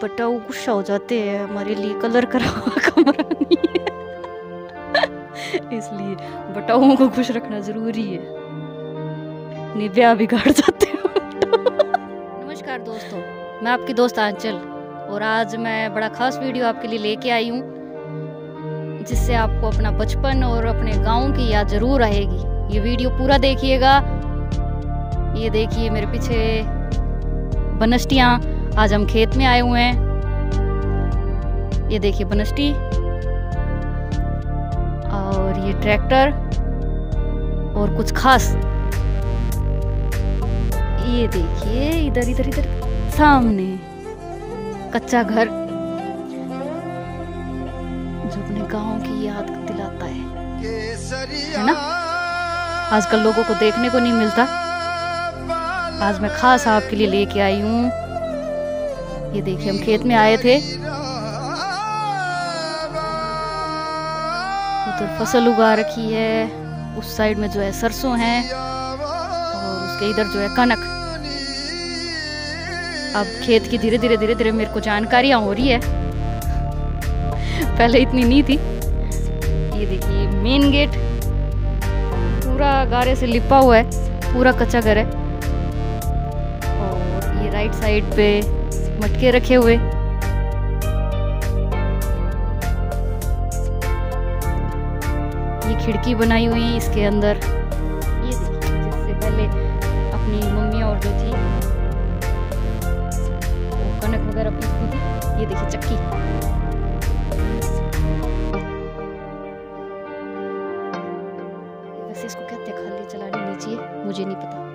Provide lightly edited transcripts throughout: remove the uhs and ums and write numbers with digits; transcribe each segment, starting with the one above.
बटाऊ गुस्सा हो जाते हैं, हमारे लिए कलर करा हुआ कमरा नहीं है इसलिए बटाऊओं को खुश रखना जरूरी है, नहीं ब्याह बिगाड़ जाते हो। नमस्कार दोस्तों, मैं आपकी दोस्त आंचल और आज मैं बड़ा खास वीडियो आपके लिए लेके आई हूँ, जिससे आपको अपना बचपन और अपने गांव की याद जरूर आएगी। ये वीडियो पूरा देखिएगा। ये देखिए मेरे पीछे बनस्टियाँ, आज हम खेत में आए हुए हैं। ये देखिए बनस्टी और ये ट्रैक्टर और कुछ खास। ये देखिए इधर इधर इधर सामने कच्चा घर जो अपने गांव की याद दिलाता है ना। आजकल लोगों को देखने को नहीं मिलता। आज मैं खास आपके लिए लेके आई हूँ। ये देखिए हम खेत में आए थे, उधर फसल उगा रखी है, उस साइड में जो है सरसों है और उसके इधर जो है कनक। अब खेत की धीरे धीरे मेरे को जानकारियां हो रही है, पहले इतनी नहीं थी। ये देखिए मेन गेट पूरा गारे से लिपा हुआ है, पूरा कच्चा घर है। और ये राइट साइड पे मटके रखे हुए। ये खिड़की बनाई हुई है इसके अंदर। ये देखिए जिससे पहले अपनी मम्मी और जो थी वो कनक वगैरह पीसती थी। ये देखिए चक्की। वैसे इसको कहते हैं खाली चलानी नहीं चाहिए, मुझे नहीं पता।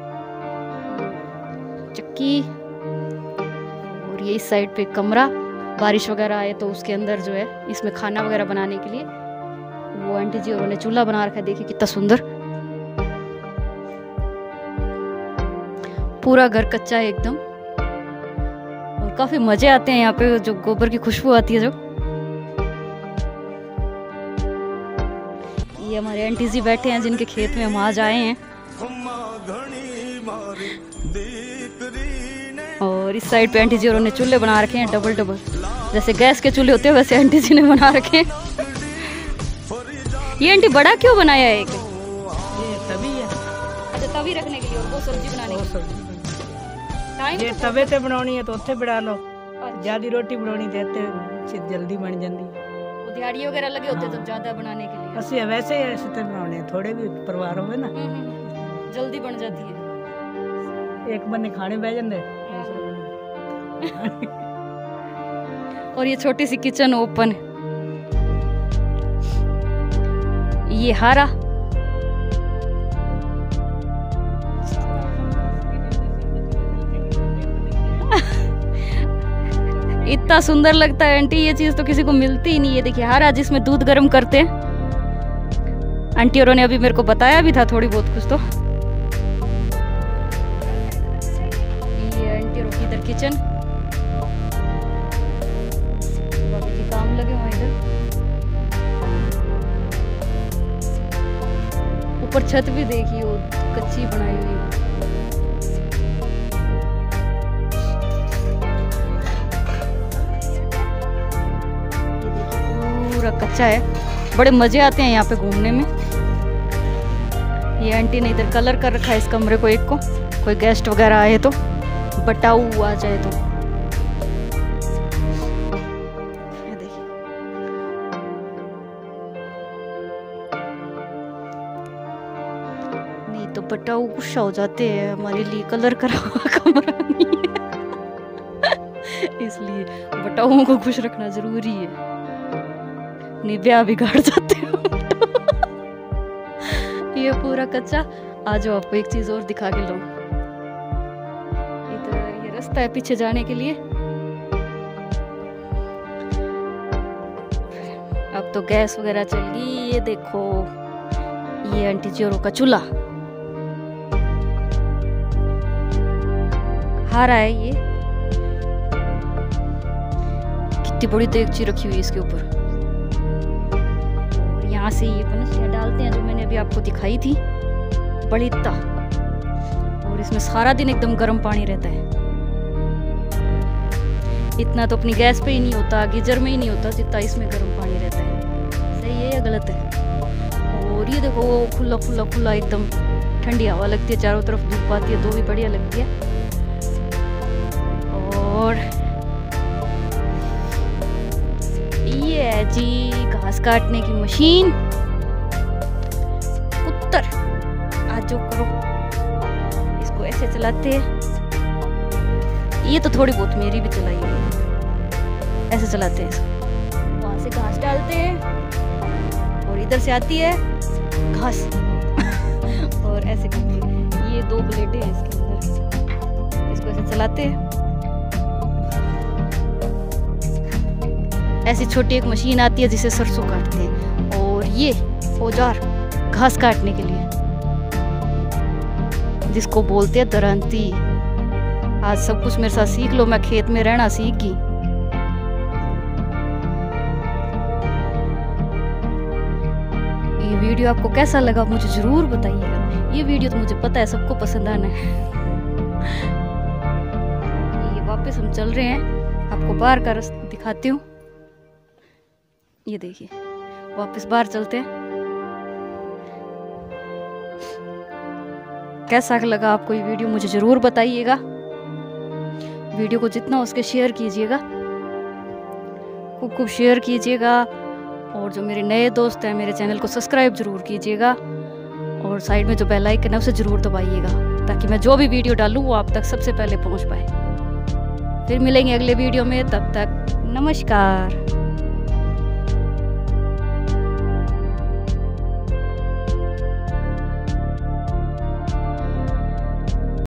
चक्की। और ये इस साइड पे कमरा, बारिश वगैरह आए तो उसके अंदर जो है इसमें खाना वगैरह बनाने के लिए वो आंटी जी उन्होंने चूल्हा बना रखा है। देखिए कितना सुंदर, पूरा घर कच्चा है एकदम। और काफी मजे आते हैं यहाँ पे, जो गोबर की खुशबू आती है जो। ये हमारे आंटी जी बैठे हैं जिनके खेत में हम आज आए हैं। और इस साइड पे आंटी जी उन्होंने चूल्हे बना रखे हैं डबल, जैसे गैस के चूल्हे होते हैं वैसे आंटी जी ने बना रखे हैं। ये आंटी बड़ा क्यों बनाया है एक? ये तभी है। अच्छा तभी रखने के लिए, और वो सब्जी बनाने के लिए। ये तवे ते बनानी है तो उत्थे बना लो, ज्यादा रोटी बनानी देते जल्दी बन जाती है। दिहाड़ी वगैरह लगे होते तो ज्यादा बनाने के लिए। असि वैसे ही ऐसे तो बनाने, थोड़े भी परिवार हो ना जल्दी बन जाती है। एक बंदे खाने बह जाते। और ये छोटी सी किचन ओपन। ये हारा इतना सुंदर लगता है आंटी, ये चीज तो किसी को मिलती ही नहीं है। देखिए हारा जिसमें दूध गर्म करते हैं। आंटी और ने अभी मेरे को बताया भी था थोड़ी बहुत कुछ। तो ये आंटी और की इधर किचन, बाकी के काम लगे हुए इधर। ऊपर छत भी देखिए वो कच्ची बनाई हुई है। पूरा कच्चा है। बड़े मजे आते हैं यहाँ पे घूमने में। ये आंटी ने इधर कलर कर रखा है इस कमरे को एक को, कोई गेस्ट वगैरह आए तो, बटाऊ आ जाए तो। नहीं तो बटाऊ गुस्सा हो जाते हैं, हमारे लिए कलर करा हुआ कमरा नहीं है इसलिए बटाऊओं को खुश रखना जरूरी है, नहीं ब्याह बिगाड़ जाते हो। ये पूरा कच्चा। आज आपको एक चीज और दिखा के लो। इधर ये रास्ता है पीछे जाने के लिए। अब तो गैस वगैरह चल गई। ये देखो ये आंटी जी का चूल्हा हारा है। ये कितनी बड़ी देगची रखी हुई है इसके ऊपर। यहाँ से ये बनस्टियाँ डालते हैं जो मैंने अभी आपको दिखाई थी, बड़ी ता। और इसमें सारा दिन एकदम गर्म पानी रहता है। इतना तो अपनी गैस पे ही नहीं होता, गीजर में ही नहीं होता जितना इसमें गर्म पानी रहता है। सही है या गलत है? और ये देखो खुला खुला खुला एकदम, ठंडी हवा लगती है, चारों तरफ धूप आती है तो भी बढ़िया लगती है। और ये है जी घास काटने की मशीन। उत्तर आज जो करो, इसको ऐसे चलाते हैं। ये तो थोड़ी बहुत मेरी भी चलाई है, ऐसे चलाते हैं इसको। वहां से घास डालते हैं और इधर से आती है घास और ऐसे करते हैं। ये 2 प्लेटें हैं इसके अंदर, इसको ऐसे चलाते हैं। ऐसी छोटी एक मशीन आती है जिसे सरसों काटते हैं। और ये औजार घास काटने के लिए, जिसको बोलते हैं दरांती। आज सब कुछ मेरे साथ सीख लो, मैं खेत में रहना सीख गई। ये वीडियो आपको कैसा लगा मुझे जरूर बताइएगा। ये वीडियो तो मुझे पता है सबको पसंद आना है। ये वापस हम चल रहे हैं, आपको बाहर का रास्ता दिखाती हूँ। ये देखिए वापस बाहर चलते हैं। कैसा लगा आपको ये वीडियो मुझे जरूर बताइएगा। वीडियो को जितना हो सके शेयर कीजिएगा, खूब खूब शेयर कीजिएगा। और जो मेरे नए दोस्त हैं मेरे चैनल को सब्सक्राइब जरूर कीजिएगा। और साइड में जो बेल आइकन है उसे जरूर दबाइएगा, ताकि मैं जो भी वीडियो डालूँ वो आप तक सबसे पहले पहुंच पाए। फिर मिलेंगे अगले वीडियो में, तब तक नमस्कार।